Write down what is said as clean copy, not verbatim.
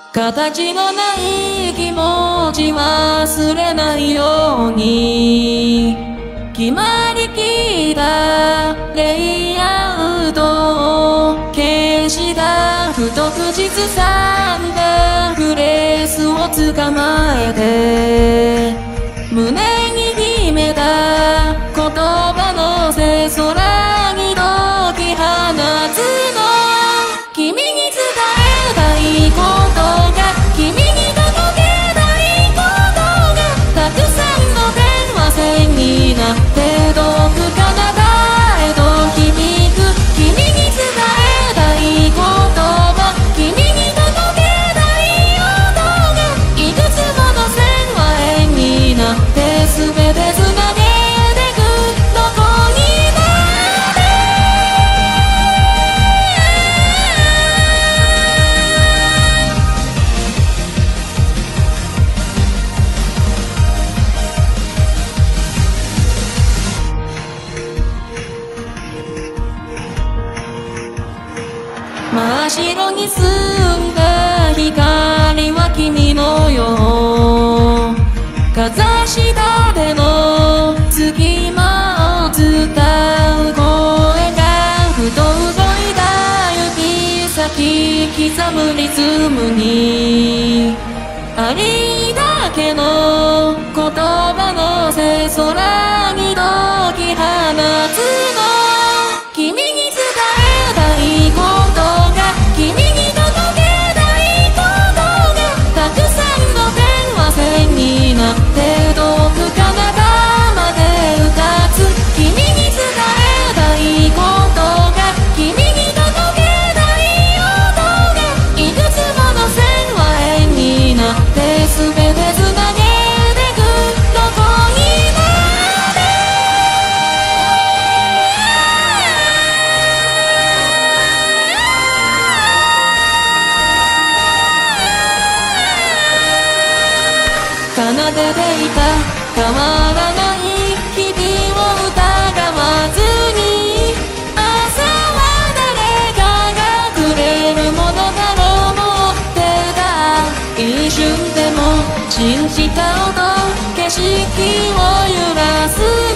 形のない気持ち忘れないように決まりきったレイアウトを消した不特実さんだフレーズを捕まえて胸に秘めた言葉のせ空に解き放つの君に伝えたいことが君に届けたいことがたくさんの電話線になって遠く彼方へと響く君に伝えたい言葉君に届けたい音がいくつもの線は円になって全てつなげてくどこにまで真っ白に澄んだ光は君のようかざしたての隙間を伝う声がふと動いた指先刻むリズムにありだけの言葉のせ空に解き放つの君に伝えたいことが君に届けたいことがたくさんの電話線になって遠く彼方まで歌つ君に伝えたいことが君に届けたい音がいくつもの線は円になって全てつなげてくどこにまで奏でていた変わらない日々を疑わずに朝は誰かがくれるものだろう持ってた一瞬でも信じた音景色を揺らす